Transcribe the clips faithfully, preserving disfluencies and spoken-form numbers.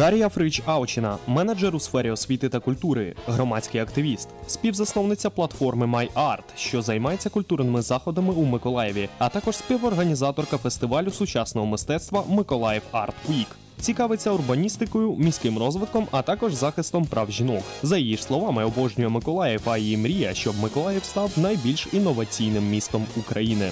Дар'я Фрич-Аучіна – менеджер у сфері освіти та культури, громадський активіст, співзасновниця платформи MyArt, що займається культурними заходами у Миколаєві, а також співорганізаторка фестивалю сучасного мистецтва «Миколаїв Арт Вік». Цікавиться урбаністикою, міським розвитком, а також захистом прав жінок. За її ж словами, обожнює Миколаїв, а її мрія, щоб Миколаїв став найбільш інноваційним містом України.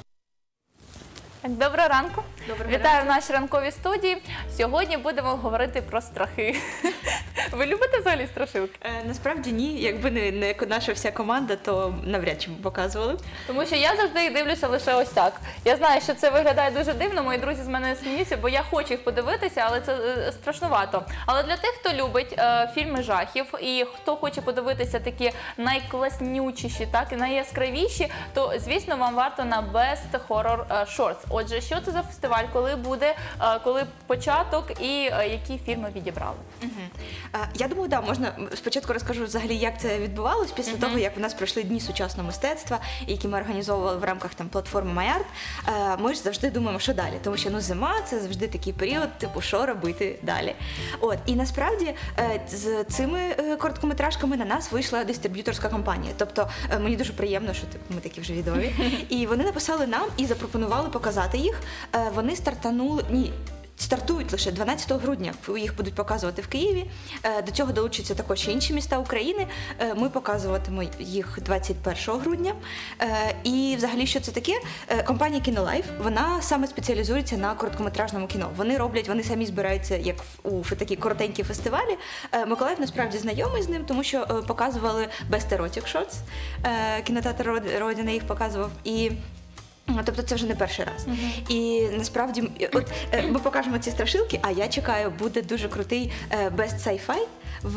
Доброго ранку. Доброго Вітаю ранку. в нашій ранковій студії. Сьогодні будемо говорити про страхи. Ви любите взагалі страшилки? Е, насправді ні. Якби не, не наша вся команда, то навряд чи б показували. Тому що я завжди їх дивлюся лише ось так. Я знаю, що це виглядає дуже дивно, мої друзі з мене сміються, бо я хочу їх подивитися, але це е, страшнувато. Але для тих, хто любить е, фільми жахів і хто хоче подивитися такі найкласнючіші, так, і найяскравіші, то, звісно, вам варто на Best Horror Shorts. Отже, що це за фестиваль, коли буде, е, коли початок і е, які фільми відібрали? Угу. Е, я думаю, да, можна спочатку розкажу взагалі, як це відбувалось після угу. того, як у нас пройшли Дні сучасного мистецтва, які ми організовували в рамках там платформи MyArt. Е, ми ж завжди думаємо, що далі, тому що ну зима – це завжди такий період, типу, що робити далі. От, і насправді е, з цими е, короткометражками на нас вийшла дистриб'юторська компанія. Тобто е, мені дуже приємно, що типу, ми такі вже відомі. І вони написали нам і запропонували показати їх. Е, вони стартанули, ні, стартують лише дванадцятого грудня, їх будуть показувати в Києві. До цього долучаться також інші міста України. Ми показуватимемо їх двадцять першого грудня. І взагалі, що це таке? Компанія Кінолайф, вона саме спеціалізується на короткометражному кіно. Вони роблять, вони самі збираються як у такі коротенькі фестивалі. Миколаїв насправді знайомий з ним, тому що показували Best Erotic Shorts. Кінотеатр Родина їх показував. І тобто це вже не перший раз. Uh-huh. І насправді, от ми покажемо ці страшилки, а я чекаю, буде дуже крутий Best Sci-Fi в,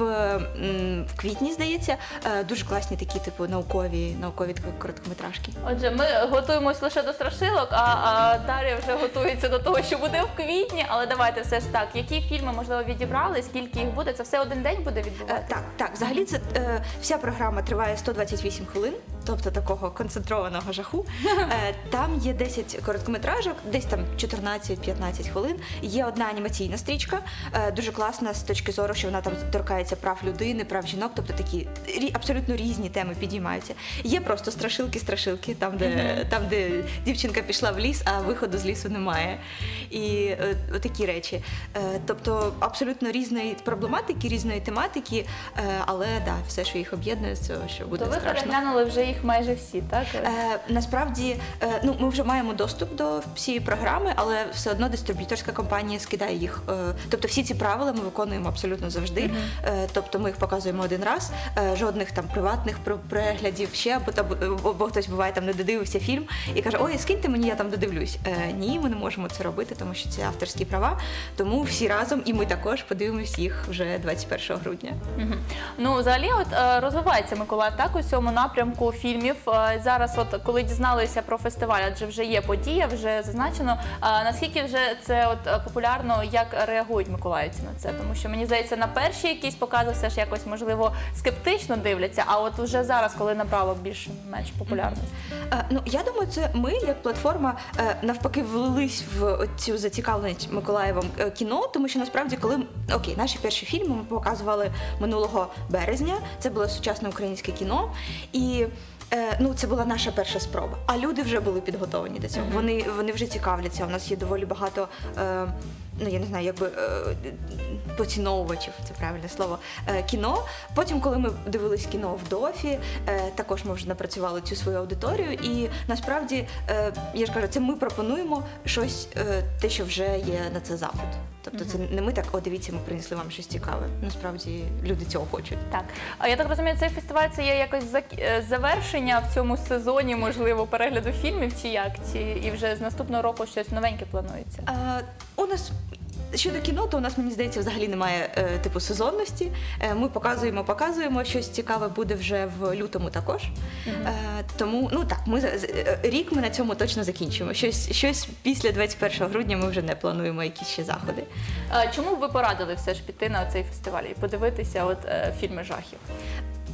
в квітні, здається. Дуже класні такі, типу, наукові, наукові короткометражки. Отже, ми готуємось лише до страшилок, а, а Дар'я вже готується до того, що буде в квітні. Але давайте все ж так, які фільми, можливо, відібрали, скільки їх буде? Це все один день буде відбуватися? Так, так. Взагалі, це, е, вся програма триває сто двадцять вісім хвилин, тобто такого концентрованого жаху. Е, Там є десять короткометражок, десь там чотирнадцять-п'ятнадцять хвилин. Є одна анімаційна стрічка, дуже класна з точки зору, що вона там торкається прав людини, прав жінок, тобто такі абсолютно різні теми підіймаються. Є просто страшилки-страшилки, там де, mm-hmm. там, де дівчинка пішла в ліс, а виходу з лісу немає. І е, такі речі. Е, тобто абсолютно різної проблематики, різної тематики, е, але да, все, що їх об'єднує, це що буде то страшно. То ви переглянули вже їх майже всі, так? Е, насправді, е, ну, ми вже маємо доступ до всієї програми, але все одно дистриб'юторська компанія скидає їх. Тобто всі ці правила ми виконуємо абсолютно завжди. Mm-hmm. Тобто ми їх показуємо один раз, жодних там приватних переглядів ще, або, або, або хтось буває там не додивився фільм і каже, ой, скиньте мені, я там додивлюсь. Ні, ми не можемо це робити, тому що це авторські права, тому всі разом, і ми також подивимось їх вже двадцять першого грудня. Mm-hmm. Ну, взагалі, от розвивається Миколаїв так у цьому напрямку фільмів. Зараз, от коли дізналися про фестиваль, адже вже є подія, вже зазначено. А наскільки вже це от популярно, як реагують миколаївці на це? Тому що, мені здається, на перші якісь покази все ж якось, можливо, скептично дивляться, а от вже зараз, коли набрало більш-менш популярність? Mm-hmm. Ну, я думаю, це ми, як платформа, навпаки, влились в цю зацікавленість Миколаєвом кіно, тому що, насправді, коли, окей, наші перші фільми ми показували минулого березня, це було сучасне українське кіно, і ну, це була наша перша спроба. А люди вже були підготовлені до цього. Mm-hmm. Вони, вони вже цікавляться. У нас є доволі багато, е, ну, я не знаю, якби е, поціновувачів, це правильне слово, е, кіно. Потім, коли ми дивились кіно в ДОФі, е, також ми вже напрацювали цю свою аудиторію. І насправді, е, я ж кажу, це ми пропонуємо щось, е, те, що вже є на це запит. Тобто це не ми так, о, дивіться, ми принесли вам щось цікаве. Насправді люди цього хочуть. Так. А я так розумію, цей фестиваль це є якось завершення в цьому сезоні, можливо, перегляду фільмів чи як? Чи і вже з наступного року щось новеньке планується? А, у нас щодо кіно, то у нас, мені здається, взагалі немає е, типу сезонності. Е, ми показуємо, показуємо, щось цікаве буде вже в лютому також. Mm-hmm. Е, тому, ну так, ми е, рік ми на цьому точно закінчимо. Щось, щось після двадцять першого грудня ми вже не плануємо якісь ще заходи. А чому ви порадили все ж піти на цей фестиваль і подивитися от е, фільми жахів?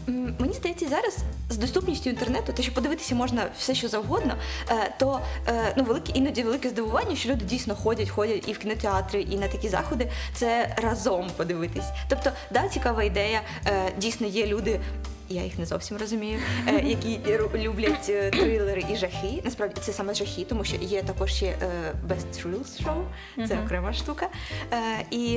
М, Мені здається, зараз з доступністю інтернету, те, що подивитися можна все, що завгодно, е, то е, ну, велике, іноді велике здивування, що люди дійсно ходять, ходять і в кінотеатри, і на такі заходи, це разом подивитись. Тобто, да, цікава ідея, е, дійсно є люди, я їх не зовсім розумію, е, які ру- люблять е, трилери і жахи. Насправді це саме жахи, тому що є також ще е, Best Thrills Show, це Мгм. окрема штука. Е, і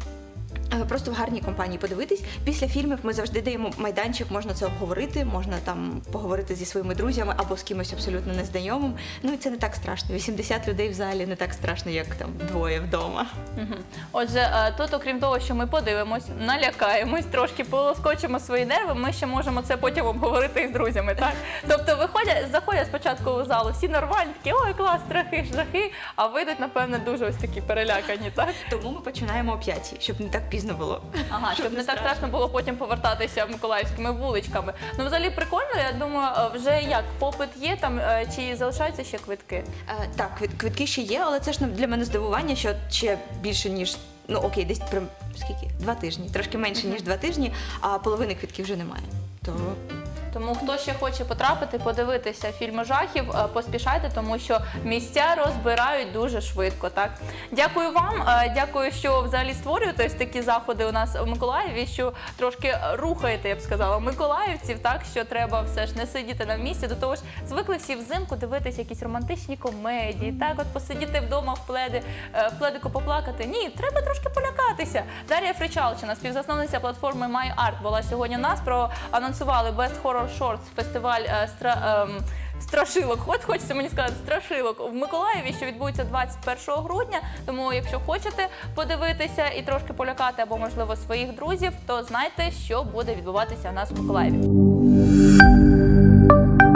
Е, Просто в гарній компанії подивитись. Після фільмів ми завжди даємо майданчик, можна це обговорити, можна там поговорити зі своїми друзями або з кимось абсолютно незнайомим. Ну і це не так страшно. вісімдесят людей в залі не так страшно, як там двоє вдома. Мгм. Отже, е, тут, окрім того, що ми подивимось, налякаємось, трошки полоскочимо свої нерви, ми ще можемо це потім обговорити із друзями, так? Тобто виходять, заходять спочатку у залу, всі нормальні, такі, ой, клас, страхи, жахи, а вийдуть, напевне, дуже ось такі перелякані, так? Тому ми починаємо о п'ятій, щоб не так пізно було. Ага, щоб не так страшно було потім повертатися миколаївськими вуличками. Ну, взагалі прикольно, я думаю, е, вже як, попит є там, е, чи залишаються ще квитки? Е, Так, квит- квитки ще є, але це ж для мене здивування, що ще більше ніж. Ну окей, десь прям скільки? Два тижні, трошки менше ніж два тижні, а половини квитків вже немає. То Тому хто ще хоче потрапити, подивитися фільми жахів, е, поспішайте, тому що місця розбирають дуже швидко. Так, дякую вам, е, дякую, що взагалі створюєте ось такі заходи у нас у Миколаєві, що трошки рухаєте, я б сказала, миколаївців, так що треба все ж не сидіти на місці. До того ж, звикли всі взимку дивитися якісь романтичні комедії, так от посидіти вдома в пледи, е, в пледику поплакати. Ні, треба трошки полякатися. Дар'я Фричалчина, співзасновниця платформи MyArt, була сьогодні у нас. Проанонсували Best Horror Shorts фестиваль е, стра, ем, страшилок. От хочеться мені сказати, страшилок в Миколаєві, що відбудеться двадцять першого грудня. Тому, якщо хочете подивитися і трошки полякати або, можливо, своїх друзів, то знайте, що буде відбуватися у нас в Миколаєві.